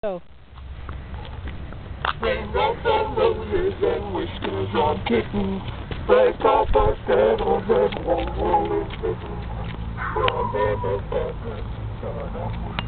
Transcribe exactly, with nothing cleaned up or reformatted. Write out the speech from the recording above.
Go. Bring up some roses and whiskers on kittens. Break off our saddles and won't roll it.